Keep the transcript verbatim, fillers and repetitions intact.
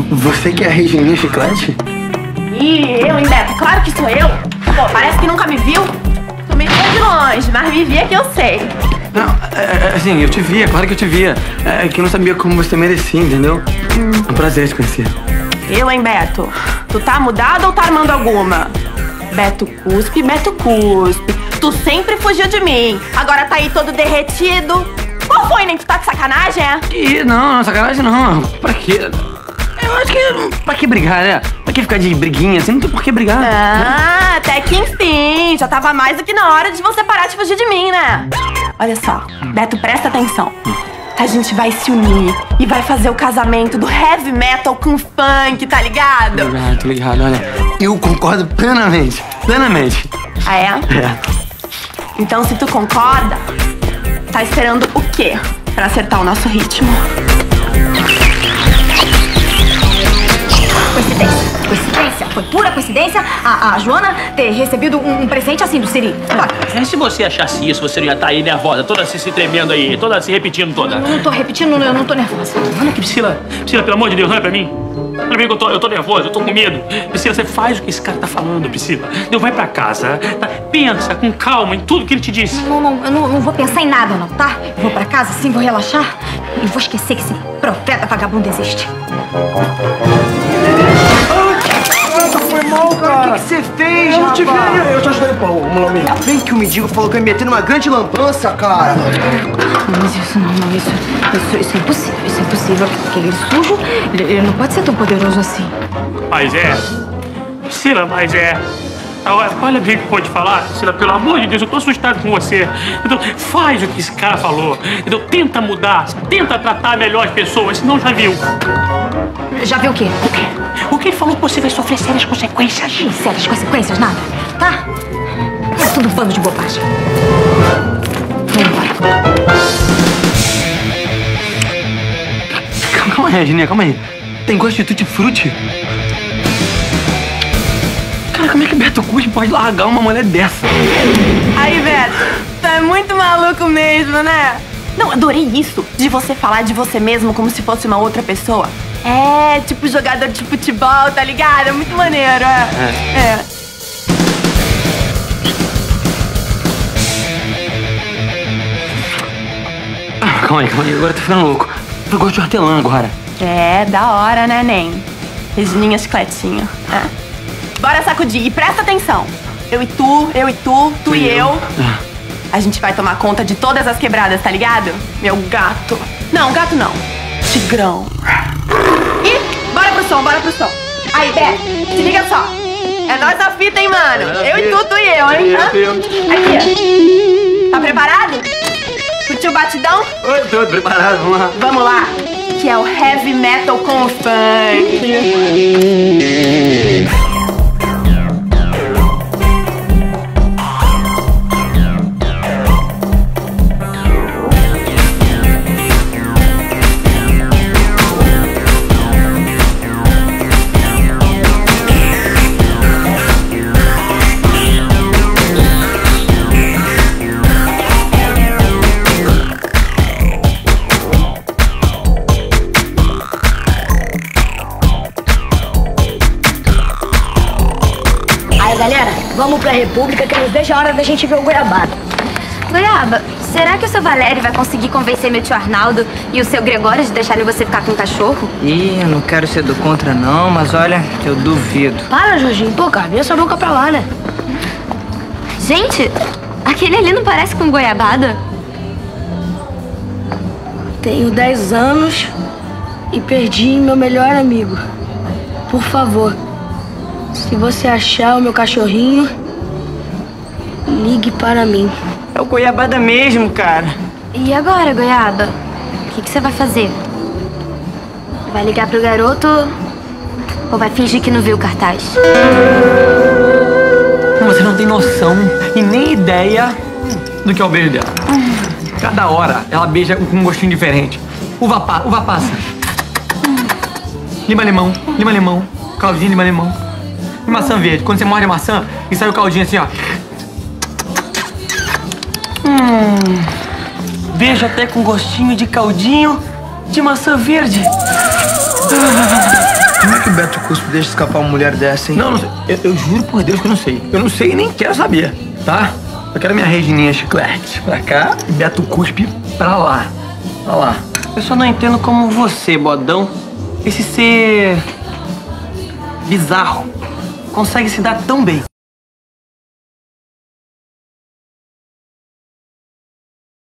Você que é a Regininha Chiclete? Ih, eu, hein, Beto? Claro que sou eu. Pô, parece que nunca me viu. Tu me viu de longe, mas me via que eu sei. Não, é, é, assim, eu te via, claro que eu te via. É que eu não sabia como você merecia, entendeu? Hum. É um prazer te conhecer. Eu, hein, Beto? Tu tá mudado ou tá armando alguma? Beto cuspe, Beto cuspe. Tu sempre fugiu de mim. Agora tá aí todo derretido. Qual foi, nem tu tá com sacanagem, é? Ih, não, não, sacanagem não. Pra quê? Eu acho que... Pra que brigar, né? Pra que ficar de briguinha assim? Não tem por que brigar. Ah, até que enfim. Já tava mais do que na hora de você parar de fugir de mim, né? Olha só, Beto, presta atenção. A gente vai se unir e vai fazer o casamento do heavy metal com funk, tá ligado? Tô ligado, tô ligado, olha. Eu concordo plenamente, plenamente. Ah, é? É. Então, se tu concorda, tá esperando o quê pra acertar o nosso ritmo? Coincidência, coincidência, foi pura coincidência a, a Joana ter recebido um, um presente assim do Siri. É, se você achasse isso, você não ia estar aí nervosa, toda se, se tremendo aí, toda se repetindo toda. Eu não tô repetindo, eu não tô nervosa. Olha aqui, Priscila, Priscila, pelo amor de Deus, olha pra mim. Olha pra mim que eu tô, eu tô nervosa, eu tô com medo. Priscila, você faz o que esse cara tá falando, Priscila. Deu, vai pra casa, tá? Pensa com calma em tudo que ele te disse. Não, não, eu não, não vou pensar em nada não, tá? Eu vou pra casa, sim, vou relaxar e vou esquecer que esse profeta vagabundo existe. Foi mal, cara. O que você fez, Eu te vi, eu te ajudei, pô. Vamos lá, menino. Bem que o mendigo falou que eu ia meter numa grande lambança, cara. Mas isso não, não, isso, isso, isso é impossível, isso é impossível. Porque ele é sujo, ele, ele não pode ser tão poderoso assim. Mas é, Priscila, mas é. Olha, olha bem o que pode falar, Priscila, pelo amor de Deus, eu tô assustado com você. Então, faz o que esse cara falou. Entendeu? Tenta mudar, tenta tratar melhor as pessoas, senão já viu. Já viu o quê? O quê? O que ele falou que você vai sofrer sérias consequências. Ih, sérias consequências, nada, tá? É tudo um bando de bobagem. Vamos embora. Calma aí, Regininha, calma aí. Tem gosto de tutti-frutti? Cara, como é que Beto Cuspe pode largar uma mulher dessa? Aí, Beto, tu é muito maluco mesmo, né? Não, adorei isso, de você falar de você mesmo como se fosse uma outra pessoa. É, tipo jogador de futebol, tá ligado? É muito maneiro, é. É. É. Ah, calma aí, calma aí, agora eu tô ficando louco. Eu gosto de hortelã agora. É, da hora, né, Nen? Regininha Chicletinho, é. Bora sacudir e presta atenção. Eu e tu, eu e tu, tu e eu. É. A gente vai tomar conta de todas as quebradas, tá ligado? Meu gato. Não, gato não. Tigrão. E bora pro som, bora pro som. Aí, Beto, se liga só. É nós na fita, hein, mano? Eu e tu, tu e eu, hein? Hã? Aqui, ó. Tá preparado? Curtiu o batidão? Oi, tô preparado, vamos lá. Vamos lá. Que é o heavy metal com funk. Galera, vamos pra República que não vejo a hora da gente ver o Goiabada. Goiaba, será que o seu Valério vai conseguir convencer meu tio Arnaldo e o seu Gregório de deixarem você ficar com o cachorro? Ih, eu não quero ser do contra não, mas olha, eu duvido. Para, Jorginho. Pô, cara, vem essa boca pra lá, né? Gente, aquele ali não parece com Goiabada? Tenho dez anos e perdi meu melhor amigo. Por favor, se você achar o meu cachorrinho, ligue para mim. É o Goiabada mesmo, cara. E agora, Goiaba? O que, que você vai fazer? Vai ligar pro garoto ou vai fingir que não viu o cartaz? Você não tem noção e nem ideia do que é o beijo dela. Cada hora ela beija com um gostinho diferente. Uva, pa, uva passa. Lima limão, lima limão, caldinho de lima limão. E maçã verde. Quando você morde a maçã e sai o caldinho assim, ó. Hum, beijo até com gostinho de caldinho de maçã verde. Ah, que o Beto Cuspe deixa escapar uma mulher dessa, hein? Não, não sei. Eu, eu juro por Deus que eu não sei. Eu não sei e nem quero saber, tá? Eu quero minha Regininha Chiclete pra cá e Beto Cuspe pra lá. Pra lá. Eu só não entendo como você, bodão, esse ser bizarro, consegue se dar tão bem.